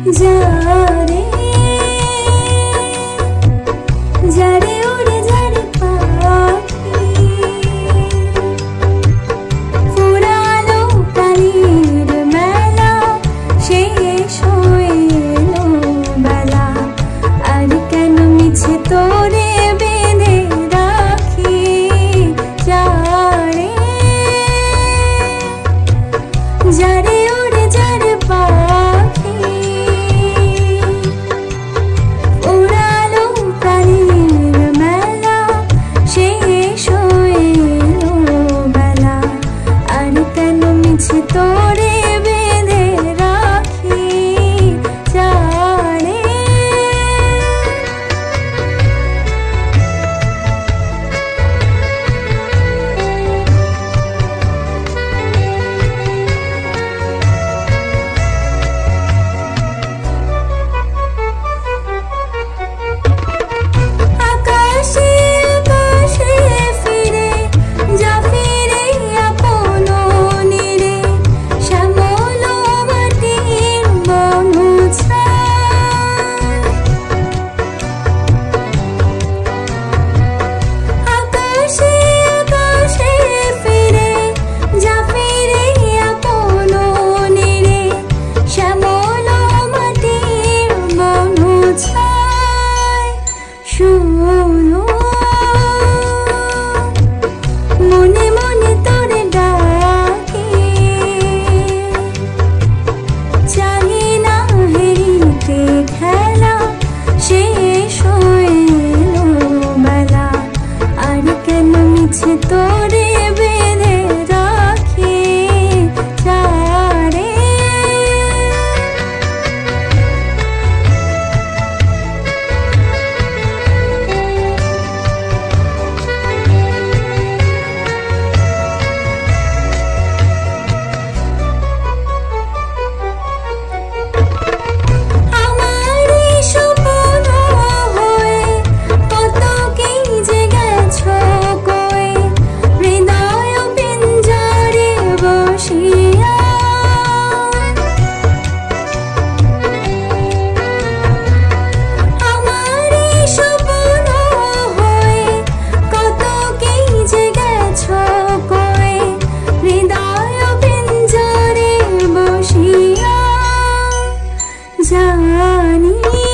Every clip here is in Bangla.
যারে যারে উড়ে যারে পাখি ফুরালো কালির মেলা শেষ হয়ে এলো বেলা আর কেন মিছে তোরে বেঁধে রাখি যারে যারে উড়ে যারে পাখি উড়ালো প্রাণীর মেলা শেষ হয়ে এলো বেলা আর কেন মিছে তোরে বেঁধে রাখি যারে মনে মনে তোরে ডাকি চাহি না হেরিতে খেলা শেষ হয়ে এলো বেলা আর কেন মিছে তোরে বেঁধে রাখি যারে জানি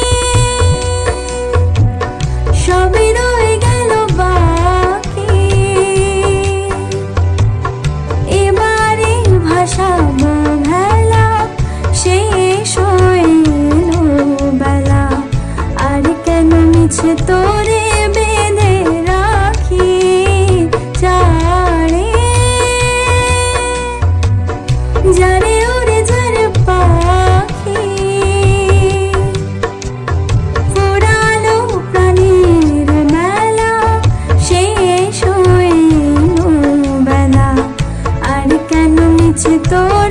সবই রয়ে গেল বাকি এবারে ভাসাবো ভেলা শেষ হয়ে এলো বেলা আর কেন মিছে তোরে বেঁধে রাখি যারে যারে উড়ে যারে পাখি ফুরালো প্রাণীর মেলা শেষ হয়ে এলো বেলা আর কেন মিছে তোরে